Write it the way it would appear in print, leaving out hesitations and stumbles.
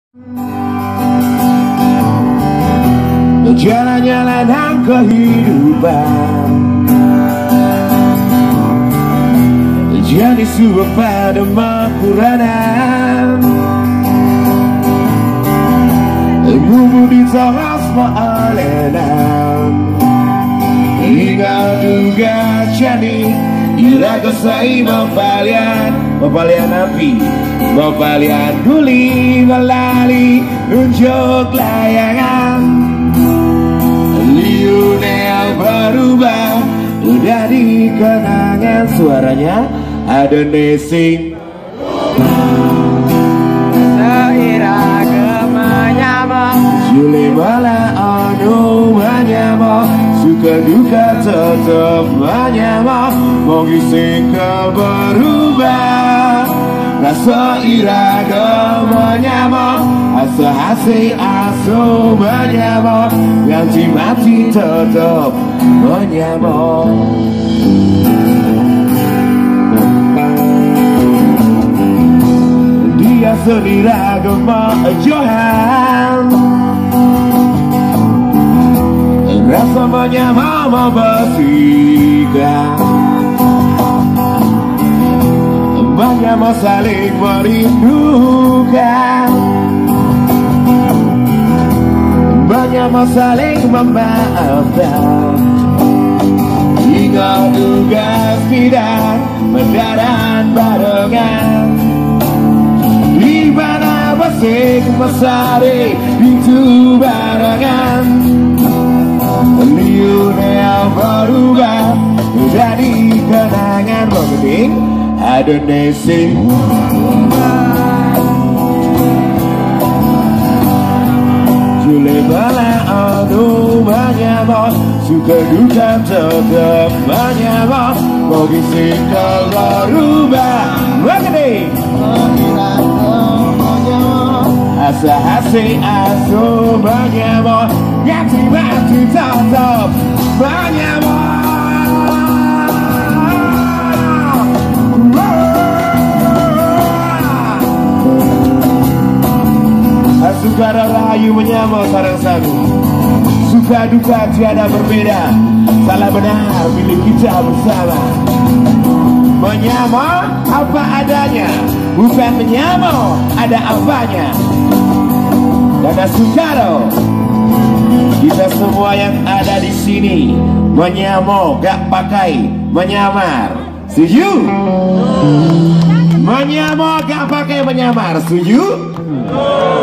Jalan-jalan kehidupan jadi sebuah pada makuranan bumbu di tengah ma'alenan hingga juga jadi iraga sai mapalian api mapalian duli melali unjuk layangan liunel berubah udah di kenangan suaranya ada nesing seiraga menyama Juli malah anu menyama suka duka tetap menyama mau gisikal berubah rasa iraga menyama asa hasi aso menyama ganti mati tetap menyama dia seniraga Johan rasa menyama bersihkan banyak saling merindukan banyak saling memaafkan hingga tugas tidak mendarat barengan di mana basik mesari itu barengan liunel berubah jadi kenangan penting ada nesing Juli bala anu menyama suka duka tetap menyama mau gisikal berubah mengenai asa hasi aso menyama ganti mati tetap menyama suka rayu menyama sarang sagu suka duka tiada berbeda salah benar milik kita bersama menyama apa adanya bukan menyama ada apanya dan Sukaro kita semua yang ada di sini menyama gak pakai menyamar setuju menyama gak pakai menyamar setuju